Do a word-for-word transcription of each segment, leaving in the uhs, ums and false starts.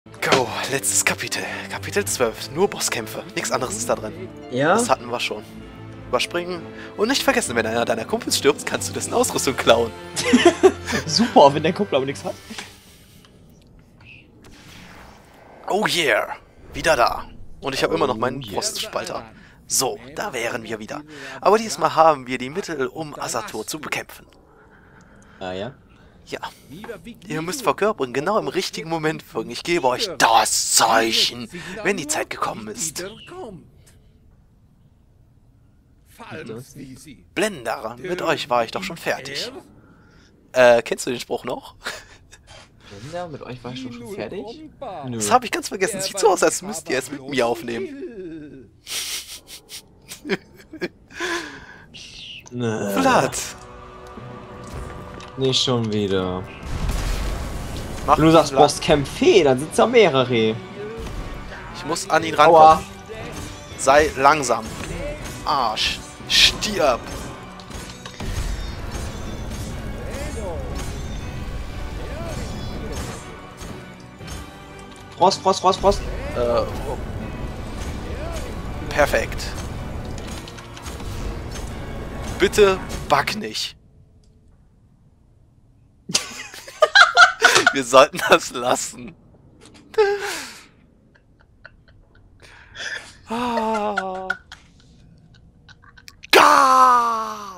Go, letztes Kapitel. Kapitel zwölf. Nur Bosskämpfe. Nichts anderes ist da drin. Ja? Das hatten wir schon. Überspringen. Und nicht vergessen, wenn einer deiner Kumpels stirbt, kannst du dessen Ausrüstung klauen. Super, wenn dein Kumpel aber nichts hat. Oh yeah. Wieder da. Und ich habe immer noch meinen Oh yeah. Postspalter. So, da wären wir wieder. Aber diesmal haben wir die Mittel, um Asator zu bekämpfen. Ah ja? Ja. Ihr müsst verkörpern, genau im richtigen Moment folgen. Ich gebe euch das Zeichen, wenn die Zeit gekommen ist. Blender, mit euch war ich doch schon fertig. Äh, kennst du den Spruch noch? Blender, mit euch war ich schon, schon fertig? Nö. Das habe ich ganz vergessen. Sieht so aus, als müsst ihr es mit mir aufnehmen. Nee. Vlad. Nicht schon wieder. Mach Wenn du sagst, Vlad. Bosskämpfe, dann sind's ja mehrere. Ich muss an ihn Aua. rankommen. Sei langsam. Arsch. Stirb. Frost, Frost, Frost, Frost. Äh, oh. Perfekt. Bitte back nicht. Wir sollten das lassen. Ah. Gah!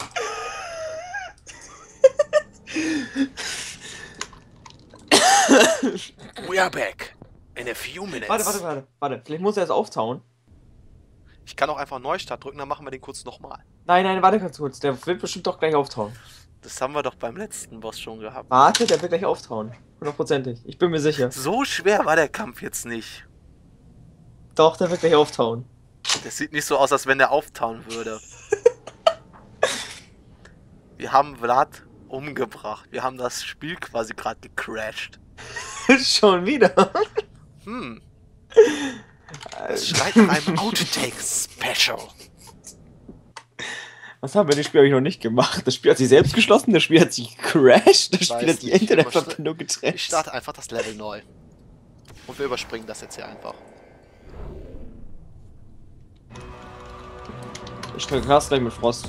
We are back. In a few minutes. Warte, warte, warte, warte. Vielleicht muss er es auftauen. Ich kann auch einfach Neustart drücken, dann machen wir den kurz nochmal. Nein, nein, warte ganz kurz. Der wird bestimmt doch gleich auftauen. Das haben wir doch beim letzten Boss schon gehabt. Warte, der wird gleich auftauen. Hundertprozentig. Ich bin mir sicher. So schwer war der Kampf jetzt nicht. Doch, der wird gleich auftauen. Das sieht nicht so aus, als wenn der auftauen würde. Wir haben Vlad umgebracht. Wir haben das Spiel quasi gerade gecrashed. Schon wieder. Hm. Es schreit nach einem Outtake-Special. Was haben wir? Das Spiel habe ich noch nicht gemacht. Das Spiel hat sich selbst geschlossen, das Spiel hat sich gecrashed, das Ich Spiel weiß hat die nicht, Internetverbindung getrennt. Ich starte einfach das Level neu. Und wir überspringen das jetzt hier einfach. Ich vergaß gleich mit Frost.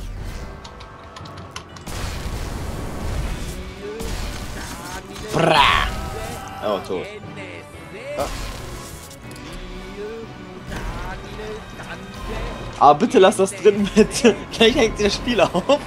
Bra! Oh, tot. Ja. Aber bitte lass das drin, bitte. Gleich hängt das Spiel auf.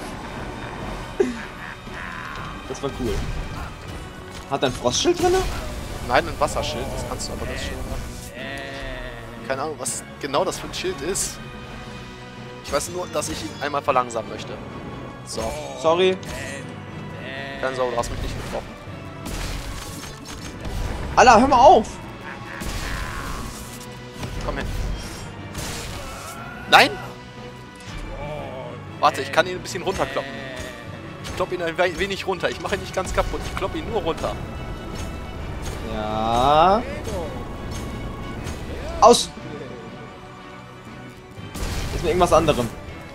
Das war cool. Hat er ein Frostschild drin? Nein, ein Wasserschild, das kannst du aber ganz schön machen. Keine Ahnung, was genau das für ein Schild ist. Ich weiß nur, dass ich ihn einmal verlangsamen möchte. So. Sorry. Keine Sorge, du hast mich nicht getroffen. Alter, hör mal auf! Komm hin. Nein! Warte, ich kann ihn ein bisschen runterkloppen. Ich klopp ihn ein we- wenig runter. Ich mache ihn nicht ganz kaputt. Ich klopp ihn nur runter. Ja. Aus! Jetzt mit irgendwas anderem.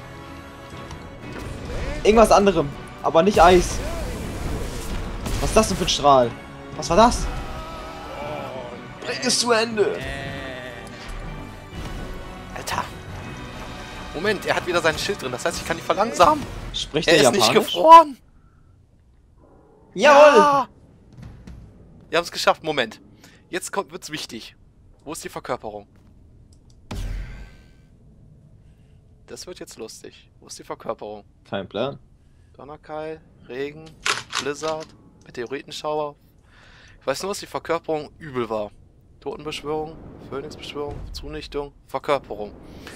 Irgendwas anderem. Aber nicht Eis. Was ist das denn für ein Strahl? Was war das? Bring es zu Ende! Alter. Moment, er hat wieder sein Schild drin. Das heißt, ich kann ihn verlangsamen. Spricht Er der ist nicht Japanisch? gefroren. Jawohl! Ja! Wir haben es geschafft. Moment. Jetzt kommt, wird's wichtig. Wo ist die Verkörperung? Das wird jetzt lustig. Wo ist die Verkörperung? Kein Plan. Donnerkeil, Regen, Blizzard, Meteoritenschauer. Ich weiß nur, dass die Verkörperung übel war. Totenbeschwörung, Phönixbeschwörung, Zunichtung, Verkörperung.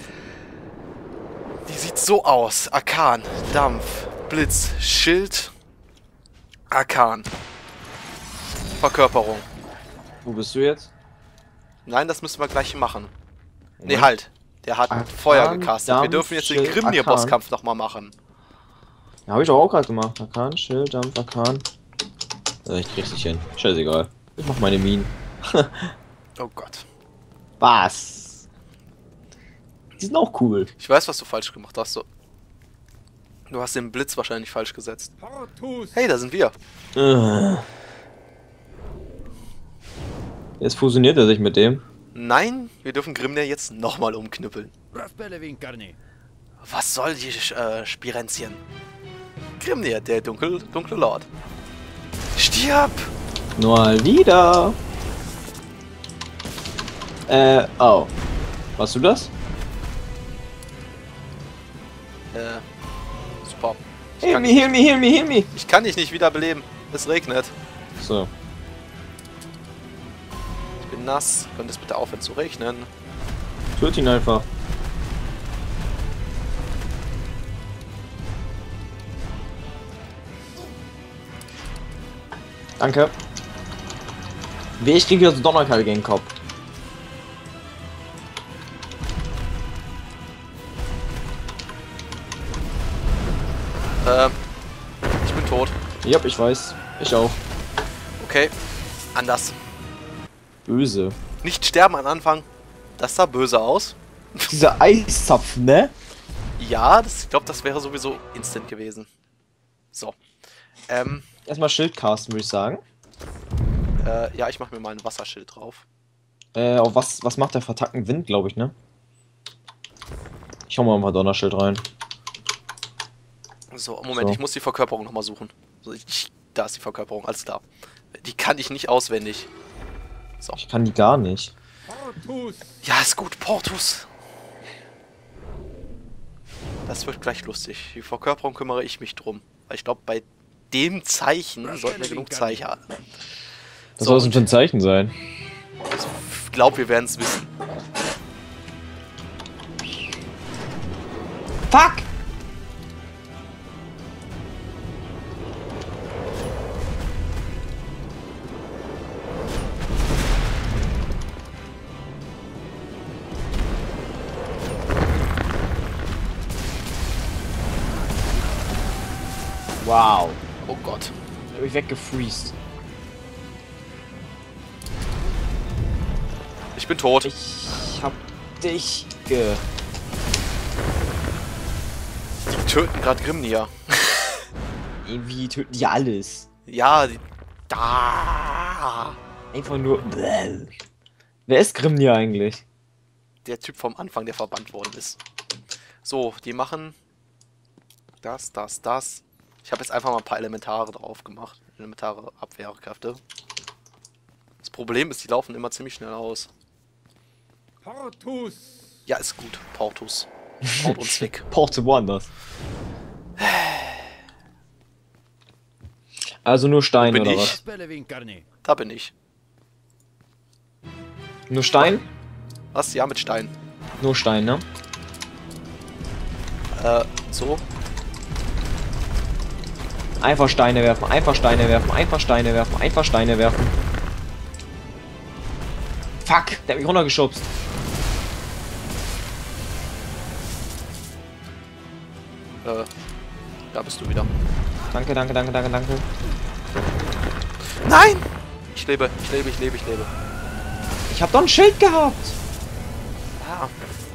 Die sieht so aus. Arkan, Dampf, Blitz, Schild, Arkan. Verkörperung. Wo bist du jetzt? Nein, das müssen wir gleich machen. Nee, Moment. halt. Der hat Arkan, Feuer gecastet. Wir Dampf, dürfen jetzt den Schild, Grimnir-Bosskampf nochmal machen. Ja, hab ich doch auch gerade gemacht. Arkan, Schild, Dampf, Arkan. Also ich krieg's nicht hin. Scheißegal. Ich mach meine Minen. Oh Gott. Was? Die sind auch cool. Ich weiß, was du falsch gemacht hast. Du, du hast den Blitz wahrscheinlich falsch gesetzt. Hey, da sind wir. Äh. Jetzt fusioniert er sich mit dem. Nein, wir dürfen Grimnir jetzt nochmal umknüppeln. Was soll die äh, Spirenzchen? Grimnir, der dunkel, dunkle Lord. Stirb! Mal wieder. Äh, oh. Warst du das? Äh, super. Ich Heal kann, me, heal me, heal me, heal me. ich kann dich nicht wiederbeleben. Es regnet. So. Ich bin nass. Könnte es bitte aufhören zu regnen? Töt ihn einfach. Danke. Wie ich kriege jetzt Donnerkeil gegen den Kopf. Ähm, ich bin tot. Ja, ich weiß. Ich auch. Okay, anders. Böse. Nicht sterben am Anfang. Das sah böse aus. Dieser Eiszapf, ne? Ja, das, ich glaube, das wäre sowieso instant gewesen. So. Ähm, Erstmal Schild casten, würde ich sagen. äh, ja, ich mache mir mal ein Wasserschild drauf. Äh, auf was, was macht der vertackten Wind, glaube ich, ne? Ich hau mal ein paar Donnerschild rein. So, Moment, So. ich muss die Verkörperung nochmal suchen. So, ich, da ist die Verkörperung, alles klar. Die kann ich nicht auswendig. So. Ich kann die gar nicht. Ja, ist gut, Portus. Das wird gleich lustig. Die Verkörperung kümmere ich mich drum. Weil ich glaube, bei dem Zeichen sollten wir genug Zeichen haben. Was So, soll das denn für ein Zeichen sein? ich glaube, wir werden es wissen. Fuck! Wow. Oh Gott. Ich hab mich weggefreezed. Ich bin tot. Ich hab dich ge... Die töten gerade Grimnir. Irgendwie töten die alles. Ja, die... Da. Einfach nur... Bläh. Wer ist Grimnir eigentlich? Der Typ vom Anfang, der verbannt worden ist. So, die machen... Das, das, das. Ich habe jetzt einfach mal ein paar Elementare drauf gemacht. Elementare Abwehrkräfte. Das Problem ist, die laufen immer ziemlich schnell aus. Portus! Ja, ist gut. Portus. Haut uns weg. Porte woanders. Also nur Stein Bin oder ich? was? Da bin ich. Nur Stein? Was? Ja, mit Stein. Nur Stein, ne? Äh, so. Einfach Steine werfen, einfach Steine werfen, einfach Steine werfen, einfach Steine werfen. Fuck, der hat mich runtergeschubst. Äh, da bist du wieder. Danke, danke, danke, danke, danke. Nein! Ich lebe, ich lebe, ich lebe, ich lebe. Ich hab doch ein Schild gehabt. Ah.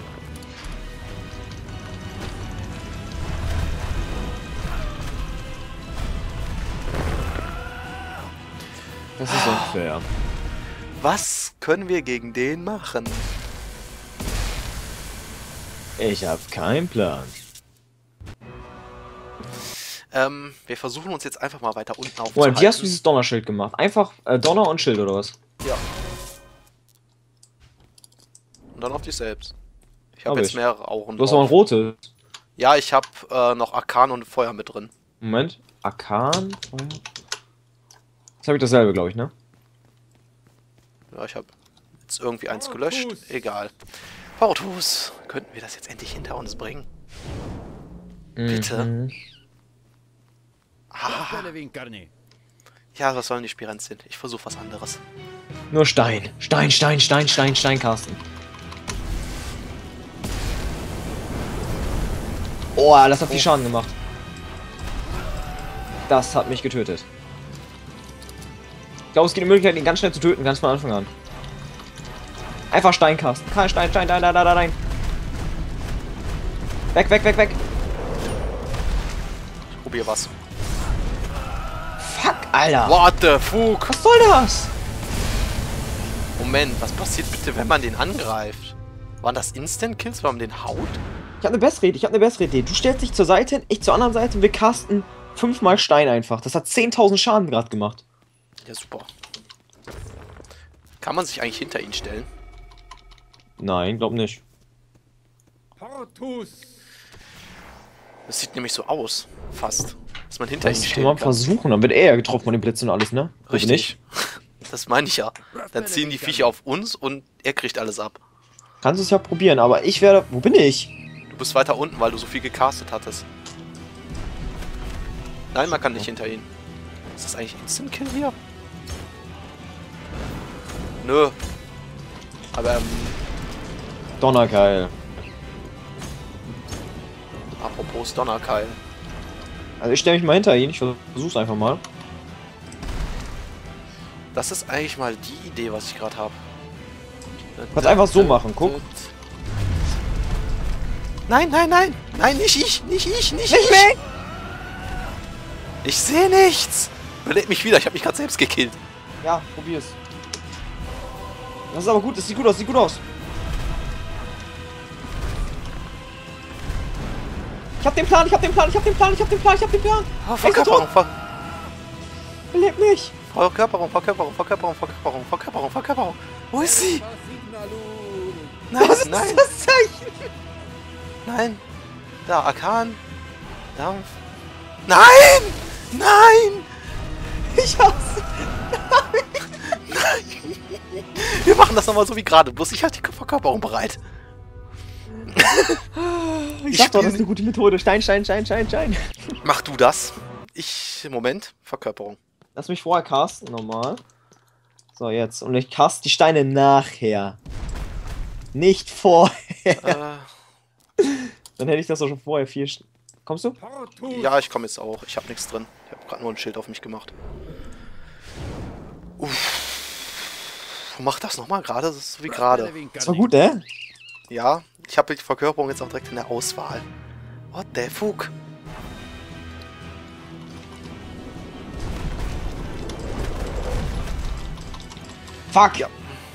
Das ist unfair. Was können wir gegen den machen? Ich hab keinen Plan. Ähm, wir versuchen uns jetzt einfach mal weiter unten aufzuhalten. Moment, wie hast du dieses Donnerschild gemacht? Einfach äh, Donner und Schild oder was? Ja. Und dann auf dich selbst. Ich Hab habe jetzt ich. mehrere Auren Du hast auch ein drauf. rotes. Ja, ich habe äh, noch Arkan und Feuer mit drin. Moment. Arkan. Jetzt habe ich dasselbe, glaube ich, ne? Ja, ich habe jetzt irgendwie eins gelöscht. Egal. Portus, könnten wir das jetzt endlich hinter uns bringen? Bitte. Mhm. Ah, ja, was sollen die Spirenzien? Ich versuche was anderes. Nur Stein. Stein, Stein, Stein, Stein, Stein, Carsten. Oh, das hat viel Schaden gemacht. Das hat mich getötet. Ich glaube, es gibt eine Möglichkeit, ihn ganz schnell zu töten, ganz von Anfang an. Einfach Stein casten. Kein Stein, Stein, Stein, Stein, Stein, Stein. Weg, weg, weg, weg. Ich probiere was. Fuck, Alter. What the fuck? Was soll das? Moment, was passiert bitte, wenn man den angreift? Waren das Instant-Kills, wenn man den haut? Ich habe eine bessere Idee, ich habe eine bessere Idee. Du stellst dich zur Seite hin, ich zur anderen Seite und wir casten fünfmal Stein einfach. Das hat zehntausend Schaden gerade gemacht. Ja, super. Kann man sich eigentlich hinter ihn stellen? Nein, glaub nicht. Das sieht nämlich so aus, fast. Dass man hinter ihm Das kann stehen man kann. versuchen, dann wird er ja getroffen von den Blitzen und alles, ne? Oder Richtig. nicht? Das meine ich ja. Dann ziehen die Viecher auf uns und er kriegt alles ab. Kannst du es ja probieren, aber ich werde... Wo bin ich? Du bist weiter unten, weil du so viel gecastet hattest. Nein, man kann nicht hinter ihn. Ist das eigentlich Instant Kill hier? Nö. Aber ähm, Donnerkeil. apropos Donnerkeil. Also ich stelle mich mal hinter ihn, ich versuch's einfach mal. Das ist eigentlich mal die Idee, was ich gerade habe. Kannst einfach so machen, guck. Nein, nein, nein! Nein, nicht ich! Nicht ich! Nicht, Nicht ich! mich! Ich sehe nichts! Belebt mich wieder, ich habe mich gerade selbst gekillt. Ja, probier's. Das ist aber gut, das sieht gut aus, sieht gut aus. Ich hab den Plan, ich hab den Plan, ich hab den Plan, ich hab den Plan, ich hab den Plan. Oh, Verkörperung, Ver Belebt mich. Verkörperung, Verkörperung, Verkörperung, Verkörperung, Verkörperung, Verkörperung. Wo ist sie? Nein, Was ist nein, das Zeichen? nein. Da, Arkan. Dampf. Nein! Nein! Ich hasse. Wir machen das nochmal so wie gerade. Bloß ich halte die Verkörperung bereit. Ich sag doch, das ist eine gute Methode. Stein, Stein, Stein, Stein, Stein. Mach du das. Ich, Moment, Verkörperung. Lass mich vorher casten, normal. So, jetzt. Und ich cast die Steine nachher. Nicht vorher. Äh, Dann hätte ich das doch schon vorher vier... St Kommst du? ja, ich komme jetzt auch. Ich habe nichts drin. Ich habe gerade nur ein Schild auf mich gemacht. Uff. Mach das nochmal gerade. Das ist so wie gerade. Das war gut, ne? Ja, ich habe die Verkörperung jetzt auch direkt in der Auswahl. What the fuck? Fuck. Ja.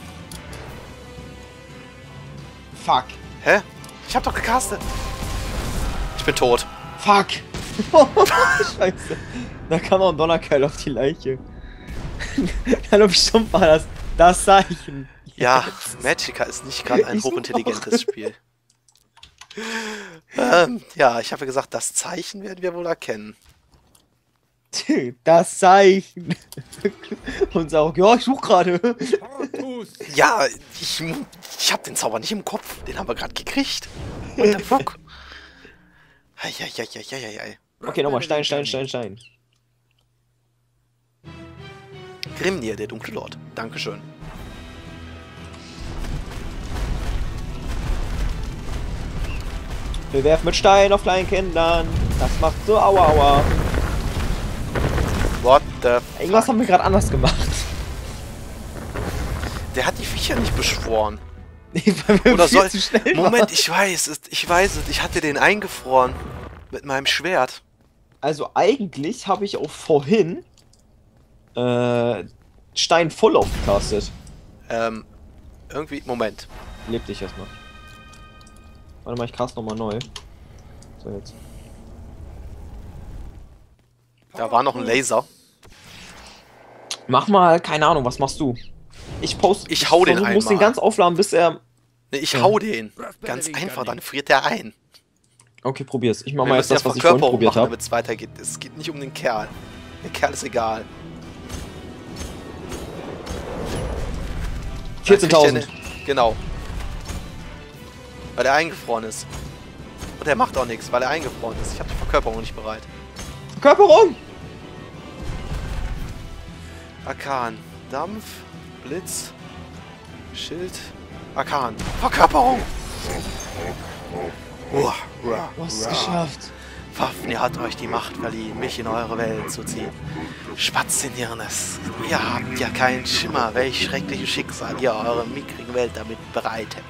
Fuck. Hä? Ich habe doch gecastet. Ich bin tot. Fuck. Scheiße. Da kam auch ein Donnerkeil auf die Leiche. Hallo, bestimmt war das das Zeichen. Ja, Magicka ist nicht gerade ein Ich hochintelligentes Spiel. ähm, ja, ich habe ja gesagt, das Zeichen werden wir wohl erkennen. Das Zeichen. Und sag, ja, ich such gerade. Ja, ich, ich habe den Zauber nicht im Kopf. Den haben wir gerade gekriegt. What the fuck? Eieieiei. Okay, nochmal Stein, Stein, Stein, Stein. Grimnir, der dunkle Lord. Dankeschön. Wir werfen mit Stein auf kleinen Kindern. Das macht so aua aua. What the Irgendwas haben wir gerade anders gemacht. Der hat die Viecher nicht beschworen. Nee, weil wir Oder viel soll... zu schnell Moment, waren. ich weiß es. Ich weiß es. Ich hatte den eingefroren. Mit meinem Schwert. Also eigentlich habe ich auch vorhin äh, Stein voll aufgecastet. Ähm, irgendwie... Moment. Leb dich erstmal. Warte mal, ich cast nochmal neu. So, jetzt. Da war noch ein Laser. Mach mal, keine Ahnung, was machst du? Ich poste. Ich hau den Du musst den einmal. ganz aufladen, bis er. Nee, ich Ja. hau den. Ganz einfach, dann friert der ein. Okay, probier's. Ich mach Wir mal jetzt müssen das, ja was ich vorhin Verkörperung probiert machen, habe. damit es weitergeht. Es geht nicht um den Kerl. Der Kerl ist egal. vierzehntausend. Dann kriegt er eine- Genau. Weil er eingefroren ist. Und er macht auch nichts, weil er eingefroren ist. Ich habe die Verkörperung nicht bereit. Verkörperung! Arkan. Dampf. Blitz. Schild. Arkan. Verkörperung! Uah, uah, Du hast es uah. geschafft. Fafnir hat euch die Macht verliehen, mich in eure Welt zu ziehen. Spatzenhirnes, ihr habt ja keinen Schimmer, welch schreckliches Schicksal ihr eurer mickrigen Welt damit bereitet.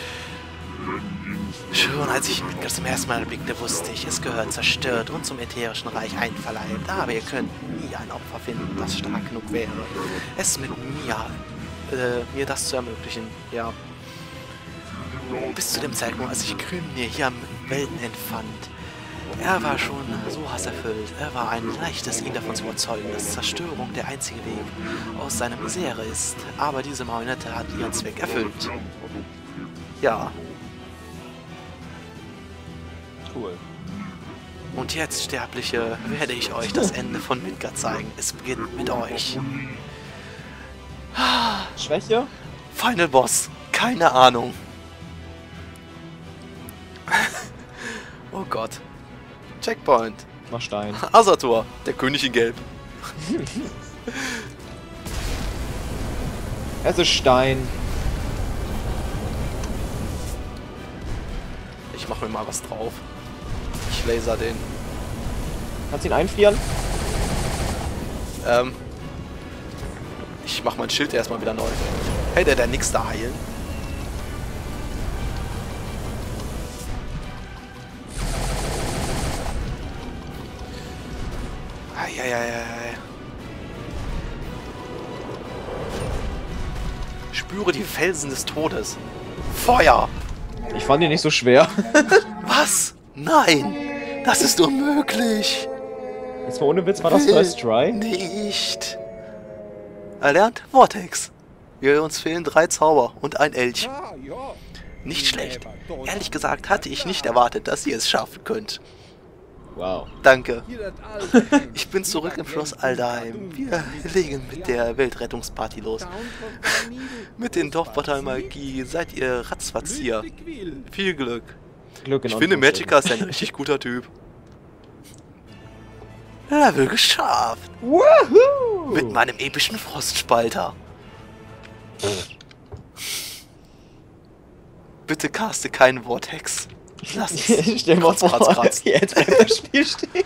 Schon als ich Midgard zum ersten Mal erblickte, wusste ich, es gehört zerstört und zum ätherischen Reich einverleibt. Aber ihr könnt nie ein Opfer finden, das stark genug wäre, es mit mir äh, mir das zu ermöglichen. Ja. Bis zu dem Zeitpunkt, als ich Grimnir hier am Welten empfand. Er war schon so hasserfüllt. Er war ein leichtes, ihn davon zu überzeugen, dass Zerstörung der einzige Weg aus seiner Misere ist. Aber diese Marionette hat ihren Zweck erfüllt. Ja. Cool. Und jetzt, Sterbliche, werde ich euch das Ende von Midgard zeigen. Es beginnt mit euch. Schwäche? Final Boss. Keine Ahnung. Oh Gott. Checkpoint. Mach Stein. Asator, der König in Gelb. Es ist Stein. Ich mach mir mal was drauf. Ich laser den. Kannst du ihn einfrieren? Ähm. Ich mach mein Schild erstmal wieder neu. Hey, der der nix da heilen. Eieiei. Spüre die Felsen des Todes. Feuer! Ich fand ihn nicht so schwer. Was? Nein! Das ist unmöglich! Jetzt mal ohne Witz, war das First Try? Nicht! Erlernt Vortex. Wir uns fehlen drei Zauber und ein Elch. Nicht schlecht. Ehrlich gesagt hatte ich nicht erwartet, dass ihr es schaffen könnt. Wow. Danke. Ich bin zurück im Schloss Aldaheim. Wir legen mit der Weltrettungsparty los. Mit den Dorfportalmagie seid ihr ratzfatz hier. Viel Glück. Glück in Ich finde, Magicka ist ein richtig guter Typ. Level geschafft. Woohoo! Mit meinem epischen Frostspalter. Bitte caste keinen Vortex. Lass es. Stell mal Kratz, vor, kratz, kratz. jetzt bleibt das Spiel stehen.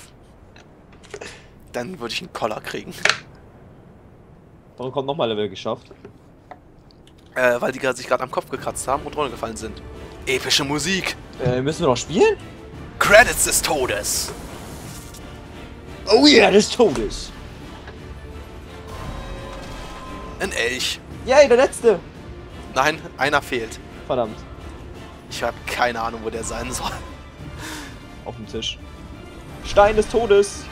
Dann würde ich einen Koller kriegen. Warum kommt nochmal Level geschafft? Äh, weil die gerade sich gerade am Kopf gekratzt haben und runtergefallen sind. Epische Musik. Äh, müssen wir noch spielen? Credits des Todes. Oh ja, yeah, des Todes. Ein Elch. Yay, der letzte. Nein, einer fehlt. Verdammt. Ich habe keine Ahnung, wo der sein soll. Auf dem Tisch. Stein des Todes.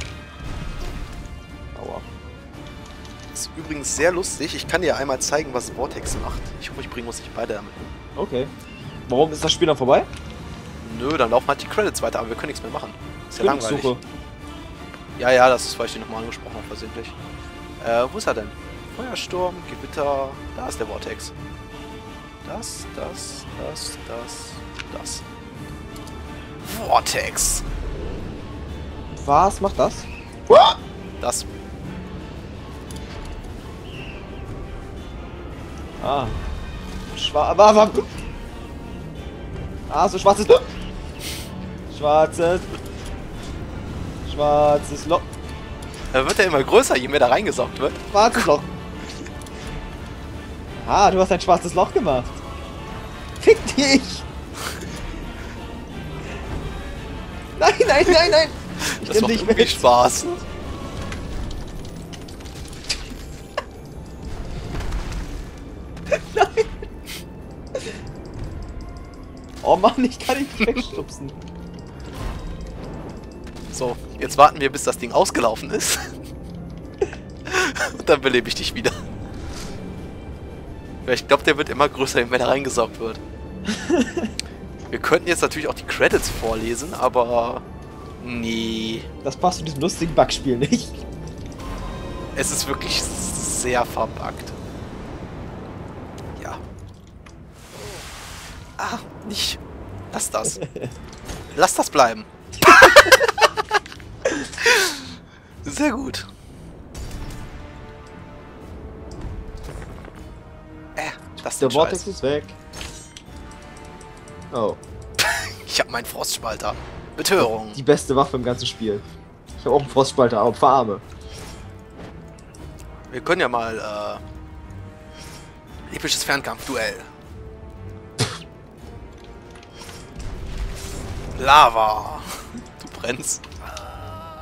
Aua. Ist übrigens sehr lustig. Ich kann dir einmal zeigen, was Vortex macht. Ich hoffe, ich bringe uns nicht beide damit. Okay. Warum ist das Spiel dann vorbei? Nö, dann laufen halt die Credits weiter, aber wir können nichts mehr machen. Ist ja langweilig. Suche. Ja, ja, das ist, weil ich den nochmal angesprochen habe, versehentlich. Äh, wo ist er denn? Feuersturm, Gewitter, da ist der Vortex. Das, das, das, das, das. Vortex. Was macht das? Das. Ah. Schwarz. Aber, ah, so schwarzes. Schwarzes. Schwarzes Loch. Da wird er immer größer, je mehr da reingesaugt wird. Schwarzes Loch. Ah, du hast ein schwarzes Loch gemacht. Fick dich! Nein, nein, nein, nein! Ich Das nehm macht dich irgendwie mit. Spaß. Nein! Oh Mann, ich kann nicht wegstupsen. So, jetzt warten wir, bis das Ding ausgelaufen ist. Und dann belebe ich dich wieder. Weil ich glaube, der wird immer größer, je mehr da reingesaugt wird. Wir könnten jetzt natürlich auch die Credits vorlesen, aber... Nee. Das passt zu diesem lustigen Bugspiel nicht. Es ist wirklich sehr verbuggt. Ja. Ah, nicht. Lass das. Lass das bleiben. Sehr gut. Äh, das ist Der ein Vortex Scheiß. ist weg. Oh. Ich hab meinen Frostspalter. Betörung. Die beste Waffe im ganzen Spiel. Ich habe auch einen Frostspalter, aber Arme. Wir können ja mal, äh... episches Fernkampfduell. Lava. Du brennst.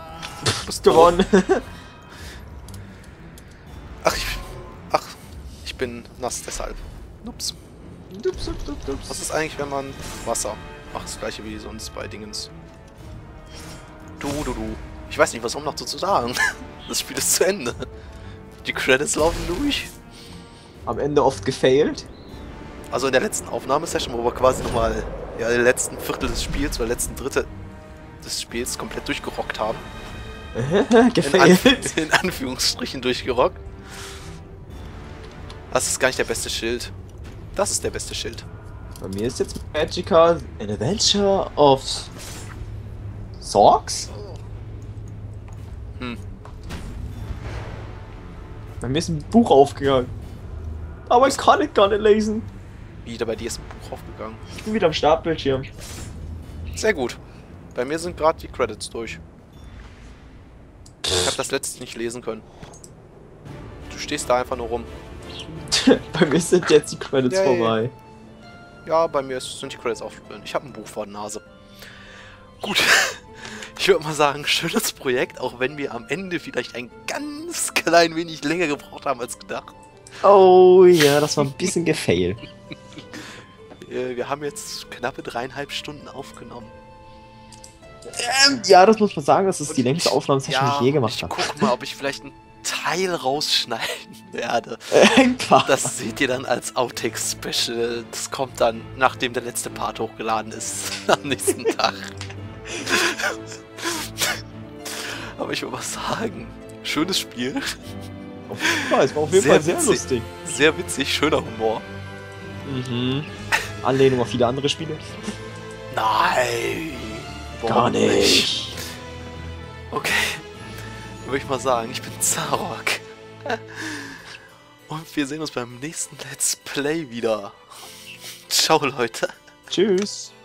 Du bist tot. Gewonnen. Ach, ich... Ach, ich bin nass deshalb. Ups. Dups, dups, dups, dups. Was ist eigentlich, wenn man Wasser... Ach, das gleiche wie sonst bei Dingens. Du, du, du. Ich weiß nicht, was um noch so zu sagen. Das Spiel ist zu Ende. Die Credits laufen durch. Am Ende oft gefailt. Also in der letzten Aufnahmesession, wo wir quasi nochmal ja, den letzten Viertel des Spiels oder letzten Drittel des Spiels komplett durchgerockt haben. Gefailt. In, Anf in Anführungsstrichen durchgerockt. Das ist gar nicht der beste Schild. Das ist der beste Schild. Bei mir ist jetzt Magica An Adventure of Socks? Hm. Bei mir ist ein Buch aufgegangen. Aber ich kann es gar nicht lesen. Wieder bei dir ist ein Buch aufgegangen. Ich bin wieder am Startbildschirm. Sehr gut. Bei mir sind gerade die Credits durch. Ich habe das letzte nicht lesen können. Du stehst da einfach nur rum. Bei mir sind jetzt die Credits Yay. vorbei. Ja, bei mir ist, sind die Credits aufgegangen. Ich habe ein Buch vor der Nase. Gut. Ich würde mal sagen, schönes Projekt, auch wenn wir am Ende vielleicht ein ganz klein wenig länger gebraucht haben als gedacht. Oh ja, das war ein bisschen gefailt. Äh, Wir haben jetzt knappe dreieinhalb Stunden aufgenommen. Ähm, ja, das muss man sagen, das ist Und die längste ich- Aufnahmesession, die ich je gemacht ich habe. guck mal, ob ich vielleicht einen Teil rausschneiden werde. Ein paar. Das seht ihr dann als Outtakes-Special. Das kommt dann, nachdem der letzte Part hochgeladen ist, am nächsten Tag. Aber ich würde mal sagen, schönes Spiel. Ja, es war auf jeden Sehr Fall sehr witzig. lustig. Sehr witzig, schöner Humor. Mhm. Anlehnung auf viele andere Spiele? Nein! Gar Warum nicht. Okay. Dann würde ich mal sagen, ich bin Zarok. Und wir sehen uns beim nächsten Let's Play wieder. Ciao, Leute. Tschüss.